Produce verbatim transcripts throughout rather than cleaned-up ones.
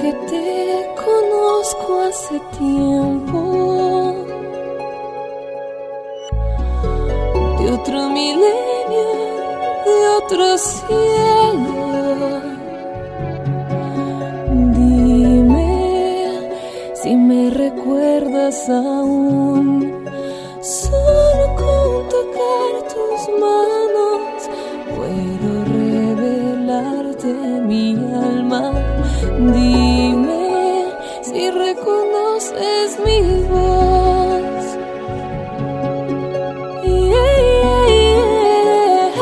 que te conozco hace tiempo, de otro milenio, de otro cielo. Dime si me recuerdas aún, solo con tocar tus manos puedo revelarte mi alma. Dime si reconoces mi voz. Yeah, yeah, yeah,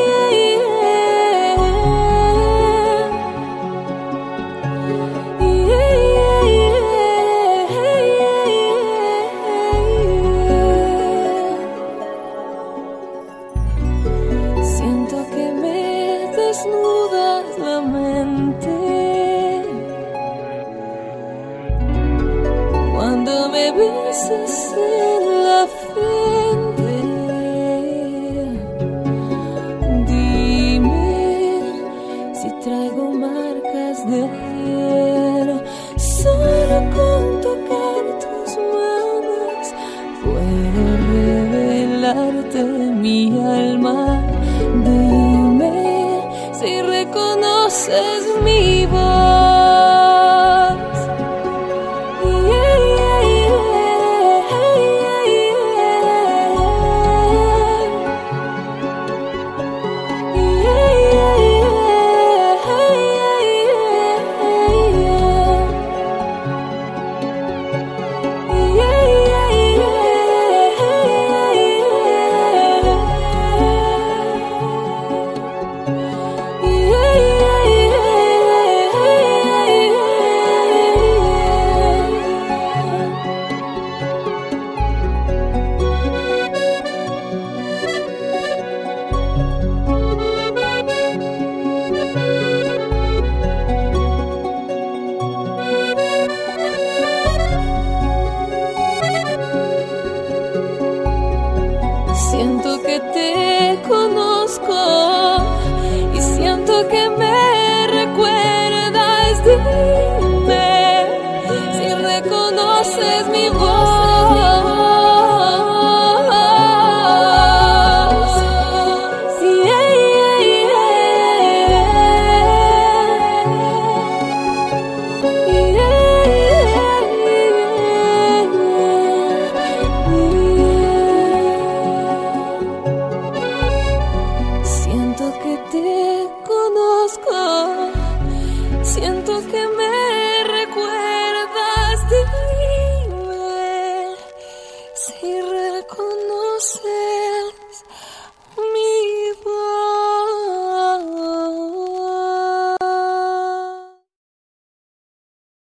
yeah. Yeah, yeah, yeah. Siento que me desnudas la mente cuando me besas en la frente. Dime si traigo marcas de ayer, solo con tocar tus manos puedo revelarte mi alma. Dime si reconoces mi voz. Siento que te conozco